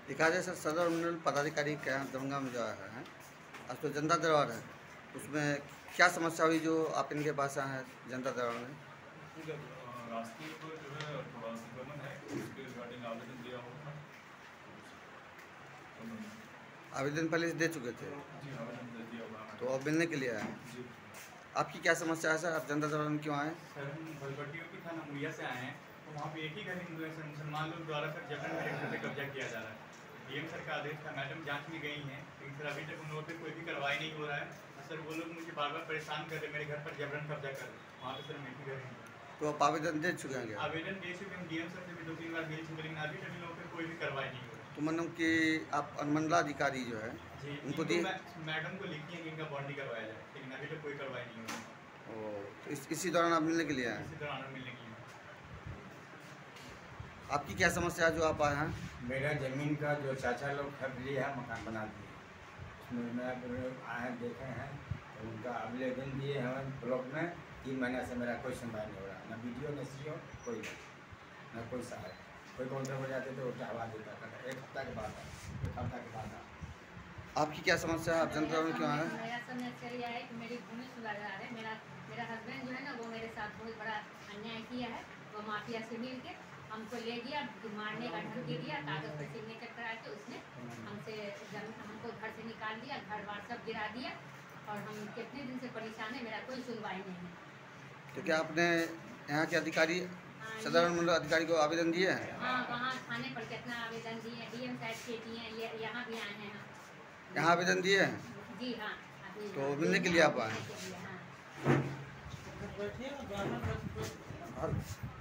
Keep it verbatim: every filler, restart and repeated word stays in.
देखा जाए सर, सदर मंडल पदाधिकारी के यहाँ दरभंगा में जो है आज तो जनता दरबार है, उसमें क्या समस्या हुई जो आप इनके पास आए हैं जनता दरबार में? रास्ते पर जो है थोड़ा संक्रमण है, उसके रिगार्डिंग आवेदन दिया होगा। आवेदन पहले से दे चुके थे? जी, आवेदन दे दिया होगा। तो अब मिलने के लिए आए? जी। आपकी क्या समस्या है सर, आप जनता दरबार में क्यों आए? सर हम भलपट्टियों की थाना मुड़िया से आए हैं, तो वहाँ पे एक ही घर हिंदू है, मुसलमान लोग द्वारा सर जबरन मेरे घर पे कब्जा किया जा रहा है। डीएम सर का आदेश था, मैडम जांच में गई हैं, लेकिन सर अभी तक उन लोगों पे कोई भी कार्रवाई नहीं हो रहा है। सर वो लोग मुझे बार बार परेशान कर रहे, मेरे घर पर जबरन कब्जा कर रहे। वहाँ पे सर मैं ही घर हूँ। तो आप आवेदन दे चुके हैं? आवेदन दे चुके हम, डीएम सर से भी दो तीन बार मिल चुके, लेकिन अभी तक इन लोगों पर कोई भी कार्रवाई नहीं हो रही। तो मतलब कि आप अनुमंडलाधिकारी जो है जी, उनको दिए? मैडम को लिखी है कि इनका बॉन्डी करवाया जाए, लेकिन अभी तक कोई कार्रवाई नहीं हो रही। ओ, तो इस, इसी दौरान आप मिलने के लिए आए? इसी दौरान मिलने के लिए। आपकी क्या समस्या है जो आप आए हैं? मेरा ज़मीन का जो चाचा लोग खरीद लिया है, मकान बना दिए, उसमें मैं आए देखे हैं, तो उनका आवेदन दिए हैं ब्लॉक में। तीन महीने से मेरा कोई सुनवाई नहीं हो रहा, ना वीडियो न सी कोई नहीं, ना कोई सहायक। कोई काउंटर हो जाते तो उल्टा हवा देता था। एक हफ्ता के बाद एक हफ्ता के बाद आपकी क्या समस्या है, आप जनता में क्यों आए? मेरा समस्या यह है कि मेरी भूमि सुधार है। मेरा मेरा हस्बैंड जो है ना, वो मेरे साथ बहुत बड़ा अन्याय किया है। वो माफिया से मिल के हमको ले गया, मारने का धमकी दिया, कागज पर सिग्नेचर करा के उसने हमसे हमको घर से निकाल दिया, घर बार सब गिरा दिया, और हम कितने दिन से परेशान है, मेरा कोई सुनवाई नहीं है। तो क्या आपने यहाँ के अधिकारी, सदर मंडल अधिकारी को आवेदन दिए हैं? हाँ, वहाँ थाने पर कितना आवेदन दिए, डीएम साहब के दिए, ये यहाँ भी आए हैं हम। यहाँ आवेदन दिए हैं? जी हाँ। तो मिलने के लिए आप आए हैं? हाँ।